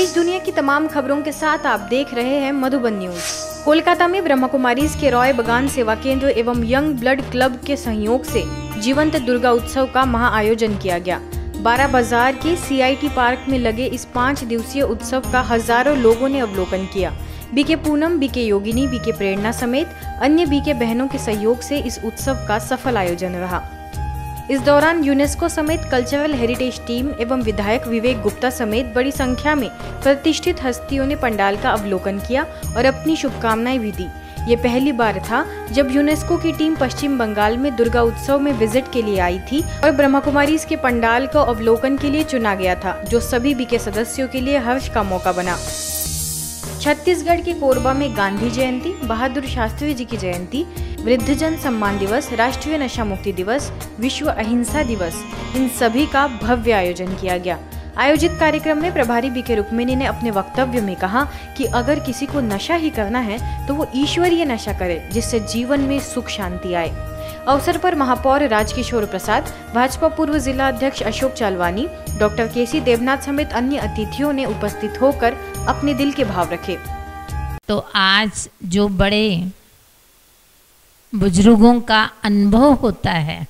देश दुनिया की तमाम खबरों के साथ आप देख रहे हैं मधुबन न्यूज। कोलकाता में ब्रह्मा कुमारीज के रॉय बगान सेवा केंद्र एवं यंग ब्लड क्लब के सहयोग से जीवंत दुर्गा उत्सव का महाआयोजन किया गया। 12 बाजार के CIT पार्क में लगे इस 5 दिवसीय उत्सव का हजारों लोगों ने अवलोकन किया। BK Poonam, BK Yogini, BK Prerna समेत अन्य बीके बहनों के सहयोग से इस उत्सव का सफल आयोजन रहा। इस दौरान यूनेस्को समेत कल्चरल हेरिटेज टीम एवं विधायक विवेक गुप्ता समेत बड़ी संख्या में प्रतिष्ठित हस्तियों ने पंडाल का अवलोकन किया और अपनी शुभकामनाएं भी दी। ये पहली बार था जब यूनेस्को की टीम पश्चिम बंगाल में दुर्गा उत्सव में विजिट के लिए आई थी और ब्रह्मा कुमारीज के पंडाल को अवलोकन के लिए चुना गया था, जो सभी बीके सदस्यों के लिए हर्ष का मौका बना। छत्तीसगढ़ के कोरबा में गांधी जयंती, बहादुर शास्त्री जी की जयंती, वृद्धजन सम्मान दिवस, राष्ट्रीय नशा मुक्ति दिवस, विश्व अहिंसा दिवस, इन सभी का भव्य आयोजन किया गया। आयोजित कार्यक्रम में प्रभारी बीके रुक्मिणी ने अपने वक्तव्य में कहा कि अगर किसी को नशा ही करना है तो वो ईश्वरीय नशा करे, जिससे जीवन में सुख शांति आए। अवसर पर महापौर राजकिशोर प्रसाद, भाजपा पूर्व जिला अध्यक्ष अशोक चालवानी, डॉक्टर KC देवनाथ समेत अन्य अतिथियों ने उपस्थित होकर अपने दिल के भाव रखे। तो आज जो बड़े बुजुर्गों का अनुभव होता है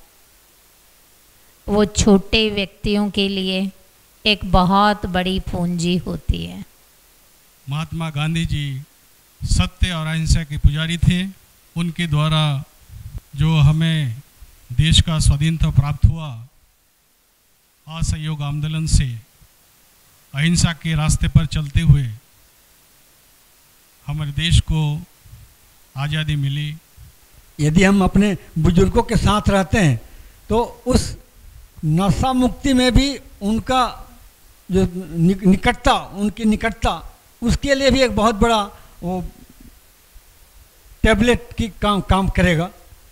वो छोटे व्यक्तियों के लिए एक बहुत बड़ी पूंजी होती है। महात्मा गांधी जी सत्य और अहिंसा के पुजारी थे। उनके द्वारा जो हमें देश का स्वाधीनता प्राप्त हुआ, असहयोग आंदोलन से अहिंसा के रास्ते पर चलते हुए हमारे देश को आज़ादी मिली। यदि हम अपने बुजुर्गों के साथ रहते हैं तो उस नशा मुक्ति में भी उनका जो निकटता, उनकी निकटता, उसके लिए भी एक बहुत बड़ा वो टैबलेट की काम करेगा।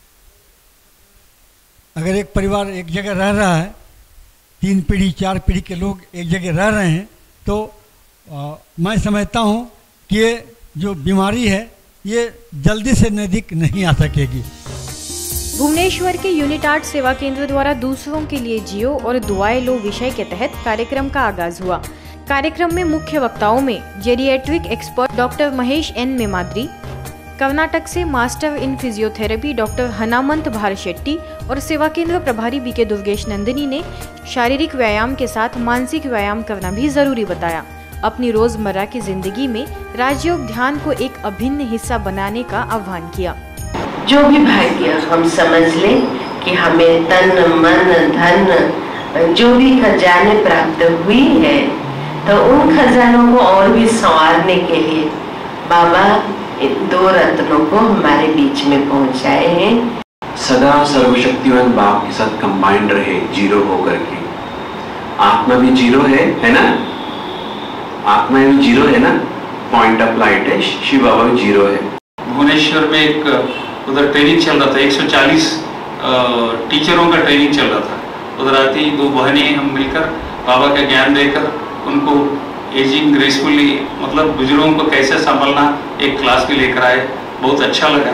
अगर एक परिवार एक जगह रह रहा है, 3 पीढ़ी 4 पीढ़ी के लोग एक जगह रह रहे हैं, तो मैं समझता हूँ कि ये जो बीमारी है ये जल्दी से नज़दीक नहीं आ सकेगी। भुवनेश्वर के यूनिटार्ट सेवा केंद्र द्वारा दूसरों के लिए जियो और दुआएं लो विषय के तहत कार्यक्रम का आगाज हुआ। कार्यक्रम में मुख्य वक्ताओं में geriatric expert doctor Mahesh N Memadri, Karnataka से master in physiotherapy doctor Hanamant Bharshetti और सेवा केंद्र प्रभारी बीके दुर्गेश नंदिनी ने शारीरिक व्यायाम के साथ मानसिक व्यायाम करना भी जरूरी बताया। अपनी रोजमर्रा की जिंदगी में राजयोग ध्यान को एक अभिन्न हिस्सा बनाने का आह्वान किया। जो भी भाग्य हम समझ लें कि हमें तन मन धन जो भी खजाने प्राप्त हुई है, तो उन खजानों को और भी संवारने के लिए बाबा इन 2 रत्नों को हमारे बीच में पहुंचाए हैं। सदा सर्वशक्तिवान बाप के साथ कंबाइंड रहे, जीरो होकर के। आत्मा भी जीरो है ना? आत्मा भी जीरो है ना? पॉइंट ऑफ लाइट है। शिव बाबा भी जीरो है। भुवनेश्वर में एक उधर ट्रेनिंग चल रहा था, 140 टीचरों का ट्रेनिंग चल रहा था। उधर आती 2 बहनें हम मिलकर बाबा का ज्ञान देकर उनको एजिंग ग्रेसफुली, मतलब बुजुर्गों को कैसे संभालना, एक क्लास भी लेकर आए। बहुत अच्छा लगा।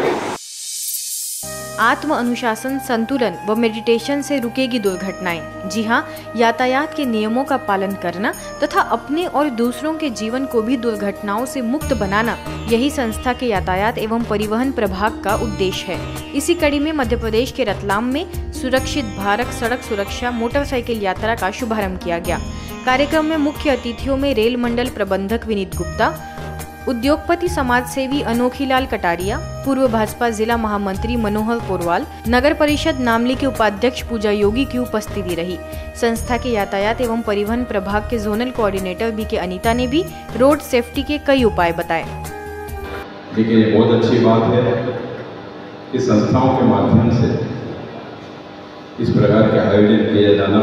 आत्म अनुशासन, संतुलन व मेडिटेशन से रुकेगी दुर्घटनाएं। जी हाँ, यातायात के नियमों का पालन करना तथा अपने और दूसरों के जीवन को भी दुर्घटनाओं से मुक्त बनाना, यही संस्था के यातायात एवं परिवहन प्रभाग का उद्देश्य है। इसी कड़ी में मध्य प्रदेश के रतलाम में सुरक्षित भारत सड़क सुरक्षा मोटरसाइकिल यात्रा का शुभारंभ किया गया। कार्यक्रम में मुख्य अतिथियों में रेल मंडल प्रबंधक विनीत गुप्ता, उद्योगपति समाज सेवी अनोखीलाल कटारिया, पूर्व भाजपा जिला महामंत्री मनोहर पोरवाल, नगर परिषद नामली के उपाध्यक्ष पूजा योगी की उपस्थिति रही। संस्था के यातायात एवं परिवहन प्रभाग के जोनल कोऑर्डिनेटर बीके अनीता ने भी रोड सेफ्टी के कई उपाय बताए। देखिए, ये बहुत अच्छी बात है कि संस्थाओं के माध्यम से इस प्रकार के आयोजन किया जाना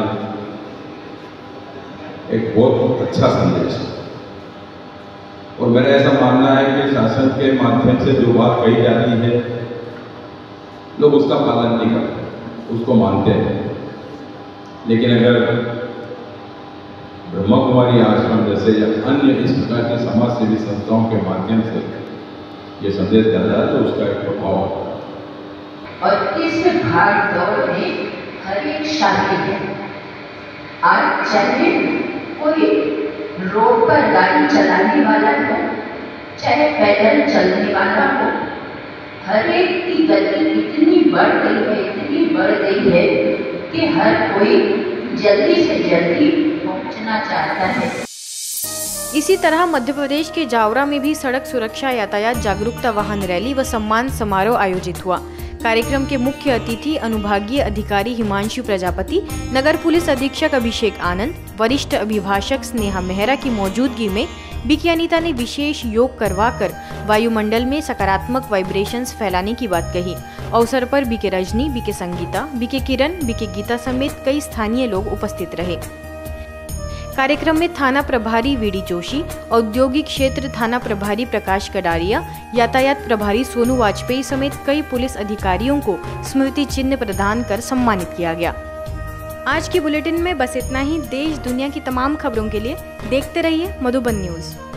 एक बहुत अच्छा संदेश है। और मेरा ऐसा मानना है कि शासन के माध्यम से जो बात कही जाती है, लोग उसका पालन नहीं करते, उसको मानते हैं। लेकिन अगर ब्रह्मा कुमारी आश्रम जैसे या अन्य इस प्रकार की समाज सेवी संस्थाओं के माध्यम से ये संदेश जाता है तो उसका एक प्रभाव होता है। और इस भाग दौड़ में हर एक शामिल है। आज चाहे कोई रोड पर गाड़ी चलाने वाला हो चाहे पैदल चलने वाला हो, हर एक की गति इतनी बढ़ गई है कि हर कोई जल्दी से जल्दी पहुंचना चाहता है। इसी तरह मध्य प्रदेश के जावरा में भी सड़क सुरक्षा, यातायात जागरूकता वाहन रैली व सम्मान समारोह आयोजित हुआ। कार्यक्रम के मुख्य अतिथि अनुभागीय अधिकारी हिमांशु प्रजापति, नगर पुलिस अधीक्षक अभिषेक आनंद, वरिष्ठ अभिभाषक स्नेहा मेहरा की मौजूदगी में बीके अनीता ने विशेष योग करवाकर वायुमंडल में सकारात्मक वाइब्रेशंस फैलाने की बात कही। अवसर पर BK Rajni, BK Sangeeta, BK Kiran, BK Geeta समेत कई स्थानीय लोग उपस्थित रहे। कार्यक्रम में थाना प्रभारी वीडी जोशी, औद्योगिक क्षेत्र थाना प्रभारी प्रकाश कडारिया, यातायात प्रभारी सोनू वाजपेयी समेत कई पुलिस अधिकारियों को स्मृति चिन्ह प्रदान कर सम्मानित किया गया। आज के बुलेटिन में बस इतना ही। देश दुनिया की तमाम खबरों के लिए देखते रहिए मधुबन न्यूज।